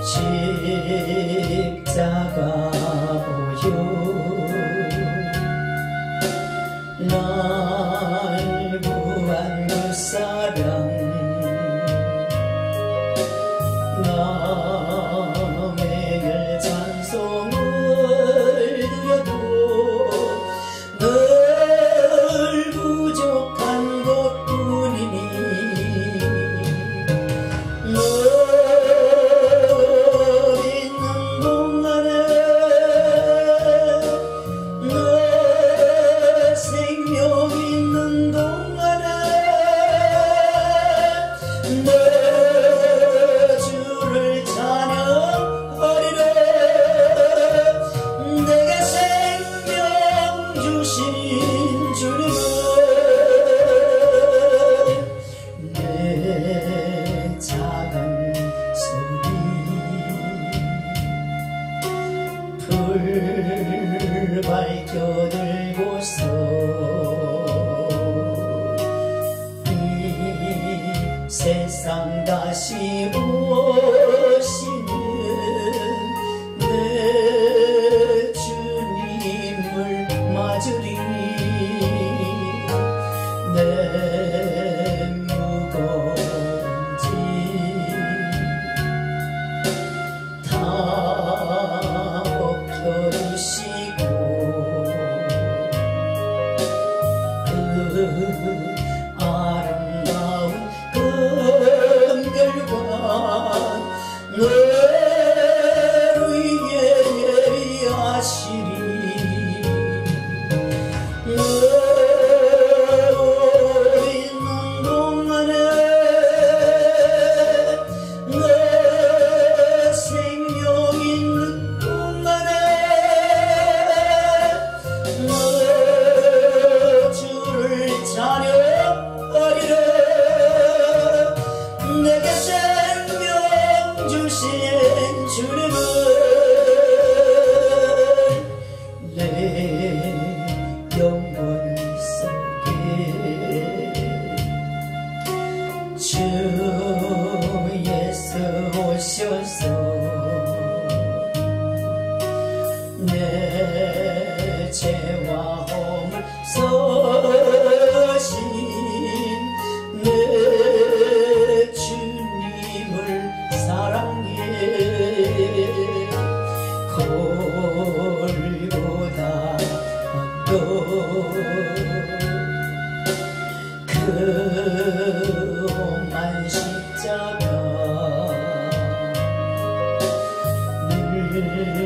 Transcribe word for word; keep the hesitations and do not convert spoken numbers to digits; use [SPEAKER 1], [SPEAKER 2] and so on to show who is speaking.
[SPEAKER 1] 십자가 보여 날 구한 그 사랑 남의 길 찬송을 드려도 늘 부족한 것뿐이니 널 있는 동안에 널 생명 있는 동안에 내 주를 찬양하리라. 내게 생명 주신 주님은 내 작은 소리 불 밝혀 들고서 이 세상 다시 오시는 내 주님을 맞으리. 내 무거운 짐 다 벗겨주시고 그 아름다운 금결관 너를 위해 예비하시리. 너 있는 동안에 너 생명 있는 동안에 너 주를 찬양하리라. 내게 생명 주신 주님은 내 영혼 속에 주 예수 오셔서 내 죄와 허물 서신 내 주님을 사랑해. 골고다 언덕 그 험한 십자가 늘